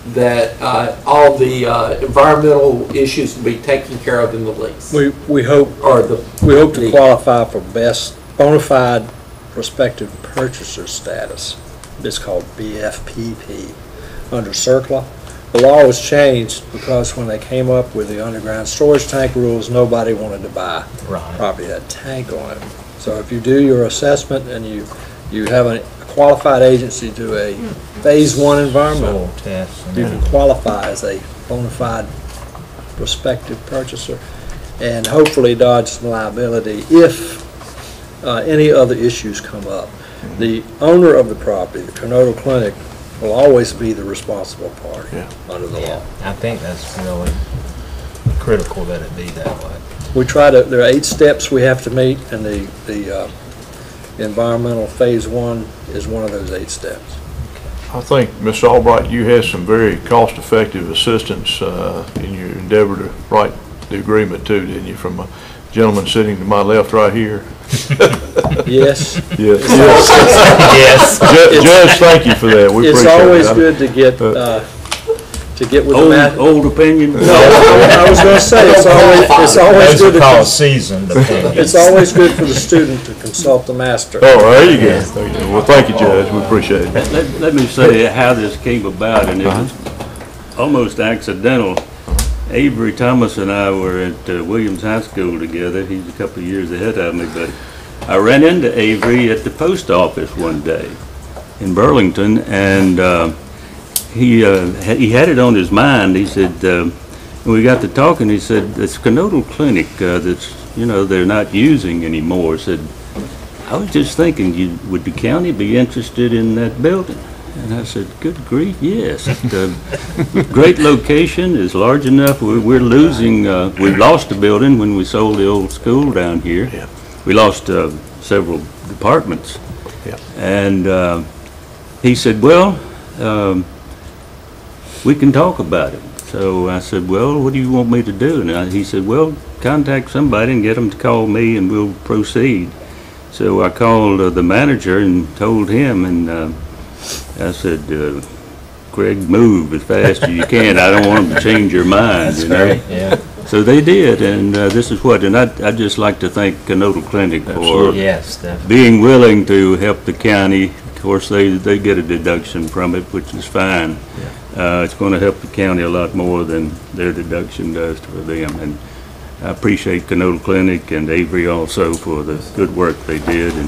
that uh, all the uh, environmental issues will be taken care of in the lease. We, we hope, Or the, we hope to the- qualify for best bona fide prospective purchaser status. It's called B F P P under CERCLA. The law was changed because when they came up with the underground storage tank rules, nobody wanted to buy Right. property that had a tank on it. So if you do your assessment and you, you have a qualified agency do a phase one environmental, Soil tests and you can qualify as a bona fide prospective purchaser and hopefully dodge some liability if uh, any other issues come up. The owner of the property, the Conoto Clinic, will always be the responsible party under the law. I think that's really critical that it be that way. We try to, there are eight steps we have to meet, and the, the uh, environmental phase one is one of those eight steps. I think, Mister Albright, you had some very cost-effective assistance uh, in your endeavor to write the agreement too, didn't you, from a gentleman sitting to my left right here? Yes. Yes. Yes. Ju- Judge, thank you for that. We It's appreciate it. always I- good to get, uh, to get with the Old, ma- old opinion? No, I was gonna say, it's always, it's always Those good are to. called cons- seasoned opinions. It's always good for the student to consult the master. Oh, there you go. There you go. Well, thank you, Judge. We appreciate it. Let, let me say how this came about, and it was almost accidental. Avery Thomas and I were at uh, Williams High School together. He's a couple of years ahead of me, but I ran into Avery at the post office one day in Burlington, and uh, he uh, ha- he had it on his mind. He said, uh, when we got to talking, he said, this Conoto Clinic uh, that's, you know, they're not using anymore. Said, I was just thinking, you, would the county be interested in that building? And I said, good grief, yes. The great location is large enough. We're, we're losing, uh, we lost a building when we sold the old school down here. Yeah. We lost uh, several departments. Yeah. And uh, he said, well, um, we can talk about it. So I said, well, what do you want me to do? And I, he said, well, contact somebody and get them to call me and we'll proceed. So I called uh, the manager and told him, and uh, I said, uh, Craig, move as fast as you can. I don't want them to change your mind, you know? Yeah. So they did, and uh, this is what, and I'd, I'd just like to thank Conoto Clinic for Absolutely. Yes, definitely. being willing to help the county. Of course, they, they get a deduction from it, which is fine. Uh, it's going to help the county a lot more than their deduction does for them. And I appreciate Conoto Clinic and Avery also for the good work they did. And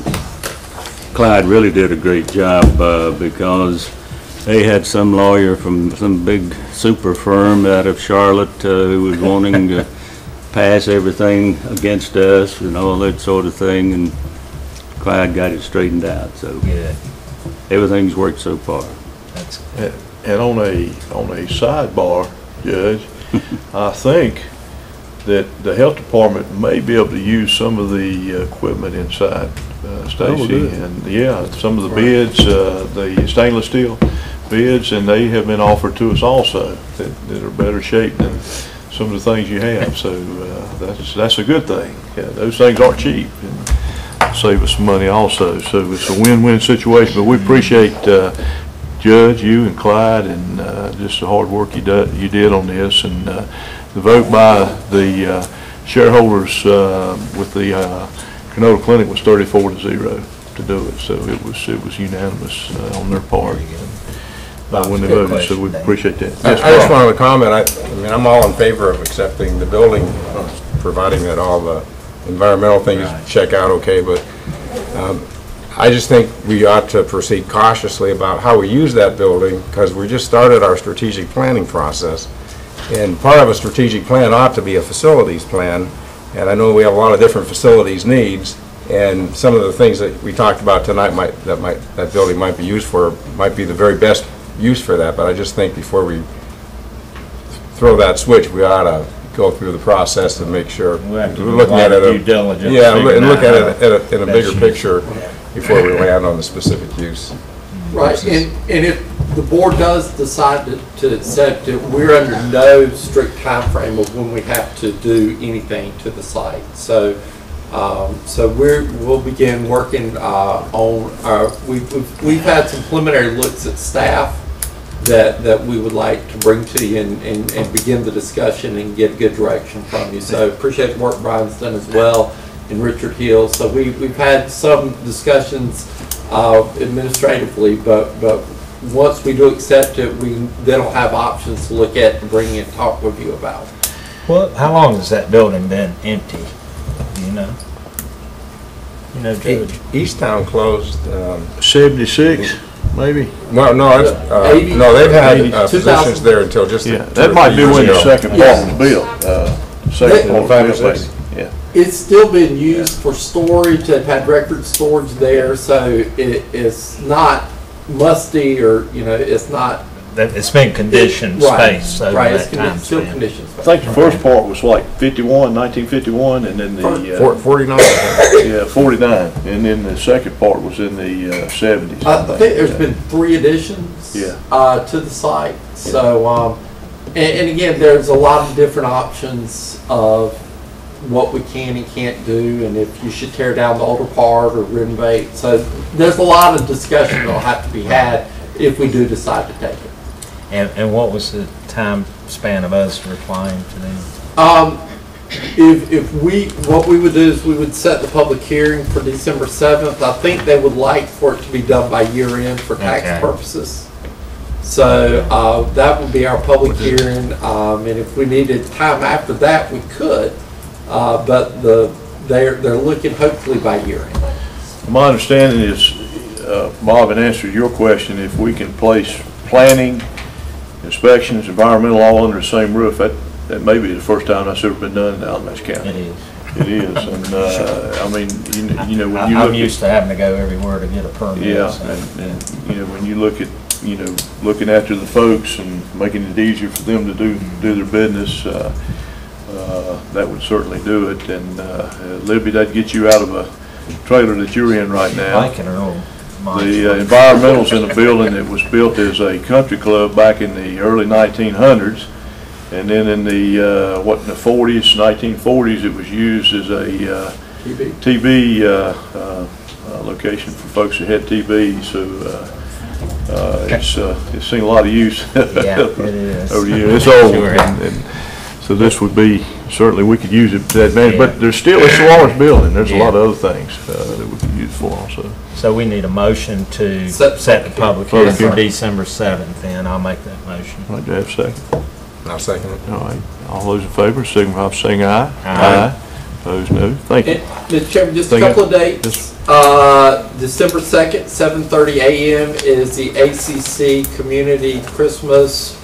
Clyde really did a great job uh, because they had some lawyer from some big super firm out of Charlotte uh, who was wanting to pass everything against us and all that sort of thing, and Clyde got it straightened out. So Good. everything's worked so far. That's And and on a, on a sidebar, Judge, I think that the health department may be able to use some of the equipment inside, uh, Stacy. good. And yeah, some of the bids, uh, the stainless steel bids, and they have been offered to us also that, that are better shape than some of the things you have. So uh, that's, that's a good thing. Yeah, those things aren't cheap and save us some money also. So it's a win-win situation, but we appreciate uh, Judge, you and Clyde, and uh, just the hard work you, do, you did on this, and uh, the vote by the uh, shareholders uh, with the uh, Conoto Clinic was thirty-four to zero to do it. So it was it was unanimous uh, on their part uh, when they Good voted. So we question, appreciate that. I Yes, I just Rob. wanted to comment, I, I mean, I'm all in favor of accepting the building, uh, providing that all the environmental things check out okay, but um, I just think we ought to proceed cautiously about how we use that building, because we just started our strategic planning process. And part of a strategic plan ought to be a facilities plan, and I know we have a lot of different facilities needs, and some of the things that we talked about tonight might, that might, that building might be used for, might be the very best use for that, but I just think before we throw that switch, we ought to go through the process and make sure We have to we're do a looking lot at of it. due diligence, Yeah, and figuring look out at how it at a- in a that's bigger used. picture before we land on the specific use. Right, and, and if the board does decide to, to accept it, we're under no strict time frame of when we have to do anything to the site. So, um, so we're, we'll begin working, uh, on our, we've, we've, we've had some preliminary looks at staff, that, that we would like to bring to you and, and, and begin the discussion and get good direction from you. So appreciate the work Brian's done as well, and Richard Hill. So we, we've had some discussions uh, administratively, but, but once we do accept it, we then will have options to look at and bring in and talk with you about. Well, how long has that building been empty? Do you know? You know, Judge? East Town closed, um, seventy-six, maybe? no, no, it's, uh, eighty, no, they've had eighty, uh, positions there until just. Yeah, two that or might three be years when the ago. second part Yes. was built. uh, Second part Five or was built, six. maybe. Yeah. It's still been used for storage. They've had record storage there, so it, it's not musty, or, you know, it's not. That it's been conditioned it- right, space over right, that it's, time it's still span. conditioned I space. think the first part was like fifty-one, nineteen fifty-one, and then the, Four- uh, forty-nine. yeah, forty-nine, and then the second part was in the uh, seventies. I think there's been three additions Yeah. uh, to the site. So, um, and, and again, there's a lot of different options of what we can and can't do, and if you should tear down the older part or renovate. So there's a lot of discussion that'll have to be had if we do decide to take it. And, and what was the time span of us replying to them? Um, if, if we, what we would do is we would set the public hearing for December seventh. I think they would like for it to be done by year end for tax Okay. purposes. So, uh, that would be our public hearing, um, and if we needed time after that, we could. Uh, but the, they're, they're looking hopefully by year end. My understanding is, uh, Bob, in answer to your question, if we can place planning, inspections, environmental all under the same roof, that, that may be the first time that's ever been done in Alamance County. It is. It is, and, uh, I mean, you know, you know, when I- you I'm look at. used to having to go everywhere to get a permit. Yeah, so- and, and, you know, when you look at, you know, looking after the folks and making it easier for them to do, do their business, uh, uh, that would certainly do it. And, uh, Libby, that'd get you out of a trailer that you're in right now. Lincoln Earl. The uh, environmental's in a building that was built as a country club back in the early nineteen hundreds. And then in the, uh, what, in the forties, nineteen forties, it was used as a uh, T V. T V uh, uh, uh, location for folks that had T V. So uh, uh, it's uh, it's seen a lot of use. Yeah, it is. Over the years. It's old, Sure. and, and so this would be, certainly we could use it to that advantage. Yeah. But there's still, it's a large building. There's a lot Yeah. of other things uh, that we could use it for also. So we need a motion to Set set the the public public hearing for hearing. December seventh, and I'll make that motion. All right, do I have a second? I'll second it. All right, all those in favor, signify by saying aye. Aye. Opposed, no. Thank you. And, Mister Chairman, just a Thank you. couple of dates. Uh, December second, seven thirty a m is the A C C Community Christmas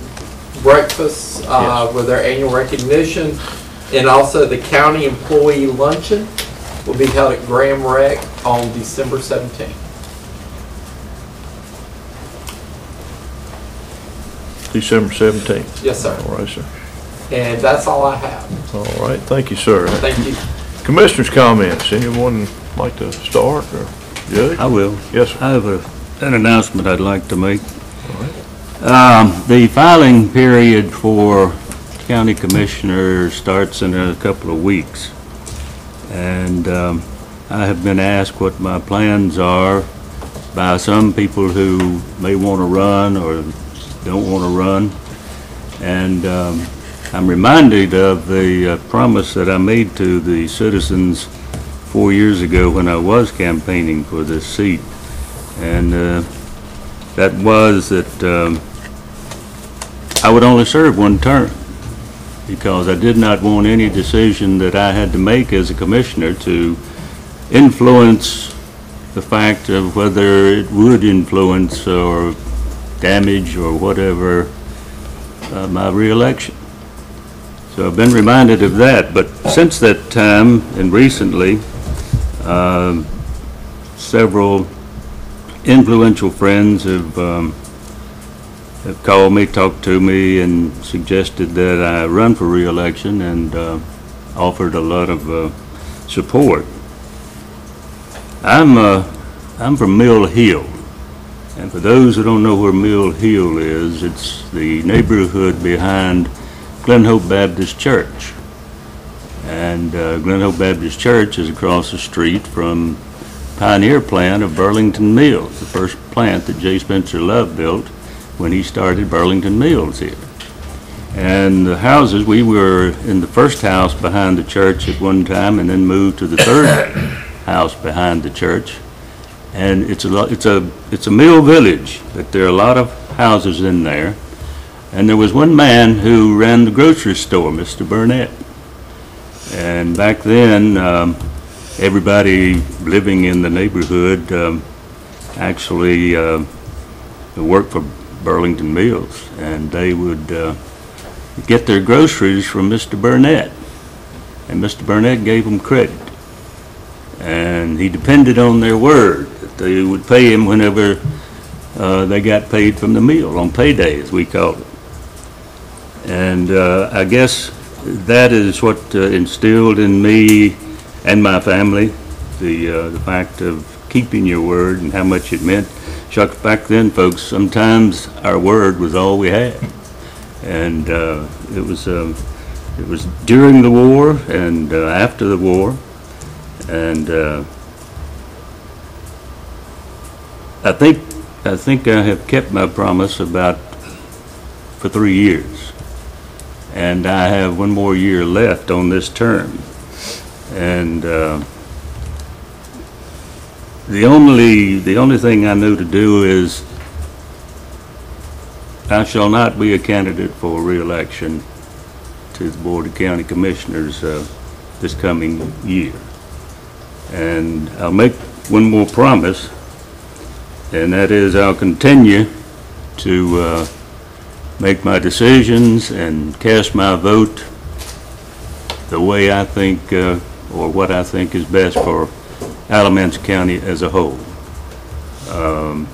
Breakfast, uh, Yes. with their annual recognition. And also the County Employee Luncheon will be held at Graham Rec on December seventeenth. December seventeenth. Yes, sir. All right, sir. And that's all I have. All right, thank you, sir. Thank you. Commissioners' comments, anyone like to start, or Judge? I will. Yes, sir. I have a, an announcement I'd like to make. Um, the filing period for county commissioners starts in a couple of weeks. And um, I have been asked what my plans are by some people who may want to run or don't want to run. And um, I'm reminded of the uh, promise that I made to the citizens four years ago when I was campaigning for this seat. And uh, that was that um, I would only serve one term, because I did not want any decision that I had to make as a commissioner to influence the fact of whether it would influence or damage or whatever uh, my reelection. So I've been reminded of that, but since that time and recently, um, several influential friends have um, have called me, talked to me, and suggested that I run for re-election, and uh, offered a lot of uh, support. I'm uh, I'm from Mill Hill, and for those who don't know where Mill Hill is, it's the neighborhood behind Glen Hope Baptist Church. And uh, Glen Hope Baptist Church is across the street from pioneer plant of Burlington Mills, the first plant that J. Spencer Love built when he started Burlington Mills here. And the houses, we were in the first house behind the church at one time, and then moved to the third house behind the church. And it's a lo- it's a it's a mill village, but there are a lot of houses in there. And there was one man who ran the grocery store, Mister Burnett. And back then, um, everybody living in the neighborhood um, actually uh, worked for Burlington Mills, and they would uh, get their groceries from Mister Burnett, and Mister Burnett gave them credit, and he depended on their word that they would pay him whenever uh, they got paid from the mill, on payday as we called it. And uh, I guess that is what uh, instilled in me and my family the uh, the fact of keeping your word and how much it meant. Shucks, back then, folks, sometimes our word was all we had. And uh, it was um, it was during the war and uh, after the war, and uh, I think I think I have kept my promise about for three years, and I have one more year left on this term, and uh, the only the only thing I know to do is, I shall not be a candidate for re-election to the Board of County Commissioners uh, this coming year. And I'll make one more promise, and that is I'll continue to uh, make my decisions and cast my vote the way I think, uh, or what I think is best for Alamance County as a whole. Um,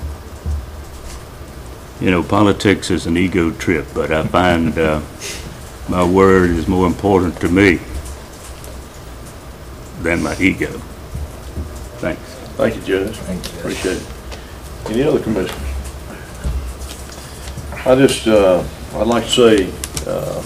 You know, politics is an ego trip, but I find uh, my word is more important to me than my ego. Thanks. Thank you, Judge. Thank you. Appreciate it. Any other commissioners? I just, uh, I'd like to say, uh,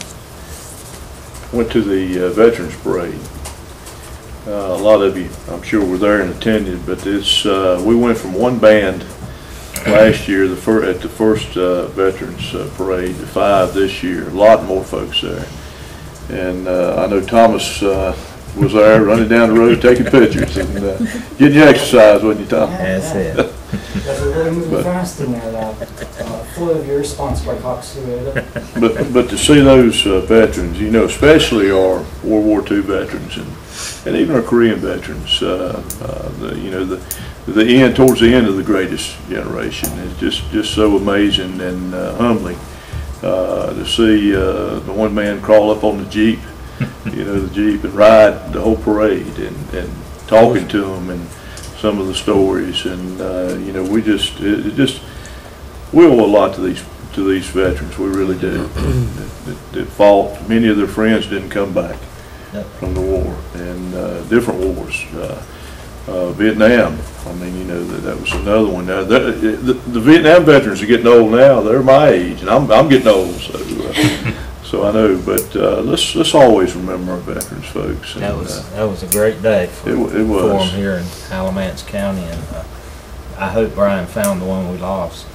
went to the uh, Veterans Parade. Uh, a lot of you, I'm sure, were there and attended, but it's, uh, we went from one band last year, the fir at the first uh, Veterans uh, Parade, to five this year. A lot more folks there. And uh, I know Thomas uh, was there running down the road taking pictures and uh, getting your exercise, wasn't you, Tom? That's it. That's a really moving fast in there, uh, uh, full of your response by Cox But but to see those uh, veterans, you know, especially our World War Two veterans and and even our Korean veterans, uh, uh, the, you know, the the end towards the end of the greatest generation is just just so amazing and uh, humbling uh, to see uh, the one man crawl up on the Jeep, you know, the Jeep, and ride the whole parade and and talking to them and some of the stories, and uh, you know, we just it, it just we owe a lot to these to these veterans. We really do. that, that fought. Many of their friends didn't come back from the war, and uh, different wars. Uh, uh, Vietnam. I mean, you know, that, that was another one. Now, the, the, the Vietnam veterans are getting old now. They're my age, and I'm I'm getting old, so uh, so I know. But uh, let's let's always remember our veterans, folks. And, that was uh, that was a great day for, it, it was. for them here in Alamance County, and uh, I hope Brian found the one we lost.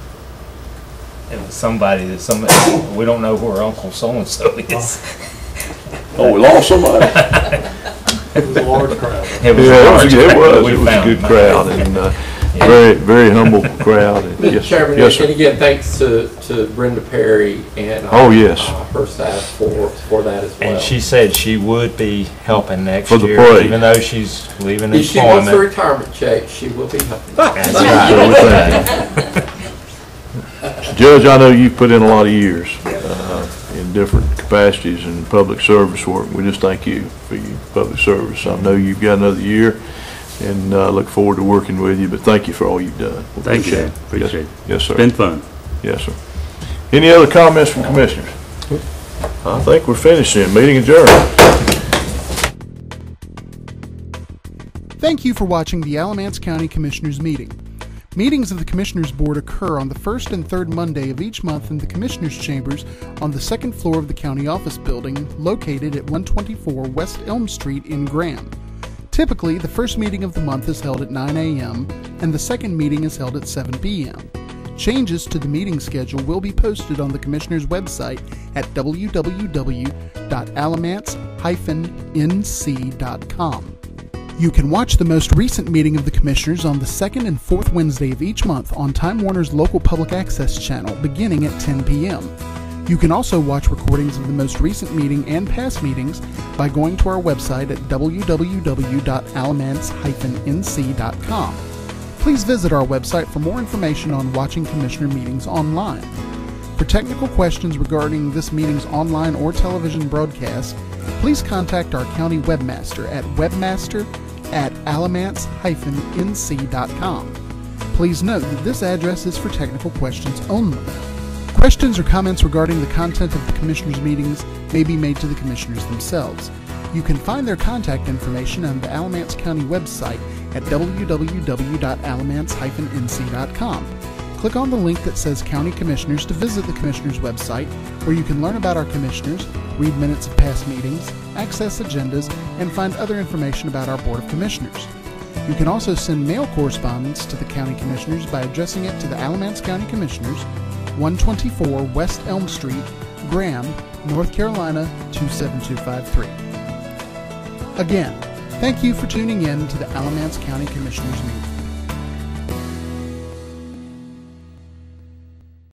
It was somebody that somebody we don't know where Uncle so and so is. Oh, we lost somebody. It was a large crowd. It was, yeah, a, large it was, crowd. It was, it was a good crowd, and uh, yeah. very, very humble crowd. And Mister yes, Chairman, yes, and again, thanks to, to Brenda Perry and uh, oh, yes. uh, her staff for, for that as well. And she said she would be helping next for the year, parade. even though she's leaving if employment. If she wants a retirement check, she will be helping. That's right. Judge, I know you've put in a lot of years uh, in different capacities in public service work. We just thank you for your public service. I know you've got another year, and I uh, look forward to working with you, but thank you for all you've done. We'll thank appreciate you. it. Appreciate yes, it. Yes, sir. It's been fun. Yes, sir. Any other comments from commissioners? I think we're finished then. Meeting adjourned. Thank you for watching the Alamance County Commissioners meeting. Meetings of the Commissioners Board occur on the first and third Monday of each month in the Commissioners' Chambers on the second floor of the County Office Building, located at one twenty-four West Elm Street in Graham. Typically, the first meeting of the month is held at nine A M and the second meeting is held at seven P M Changes to the meeting schedule will be posted on the Commissioners' website at w w w dot alamance dash n c dot com. You can watch the most recent meeting of the Commissioners on the second and fourth Wednesday of each month on Time Warner's local public access channel beginning at ten p m You can also watch recordings of the most recent meeting and past meetings by going to our website at w w w dot alamance dash n c dot com. Please visit our website for more information on watching Commissioner meetings online. For technical questions regarding this meeting's online or television broadcast, please contact our county webmaster at webmaster at alamance dash n c dot com. Please note that this address is for technical questions only. Questions or comments regarding the content of the Commissioners' meetings may be made to the Commissioners themselves. You can find their contact information on the Alamance County website at w w w dot alamance dash n c dot com. Click on the link that says County Commissioners to visit the Commissioners' website, where you can learn about our Commissioners, read minutes of past meetings, access agendas, and find other information about our Board of Commissioners. You can also send mail correspondence to the County Commissioners by addressing it to the Alamance County Commissioners, one twenty-four West Elm Street, Graham, North Carolina two seven two five three. Again, thank you for tuning in to the Alamance County Commissioners meeting.